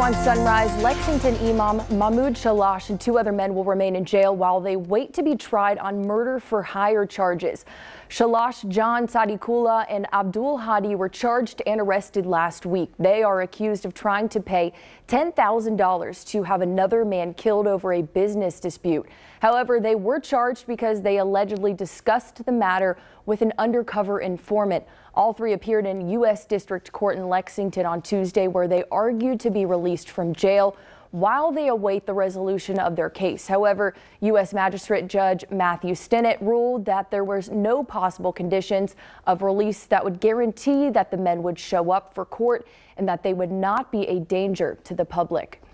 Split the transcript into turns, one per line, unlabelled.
On Sunrise, Lexington Imam Mahmoud Shalash and two other men will remain in jail while they wait to be tried on murder for hire charges. Shalash, John Sadiqullah, and Abdul Hadi were charged and arrested last week. They are accused of trying to pay $10,000 to have another man killed over a business dispute. However, they were charged because they allegedly discussed the matter with an undercover informant. All three appeared in U.S. District Court in Lexington on Tuesday, where they argued to be released from jail while they await the resolution of their case. However, U.S. Magistrate Judge Matthew Stinnett ruled that there was no possible conditions of release that would guarantee that the men would show up for court and that they would not be a danger to the public.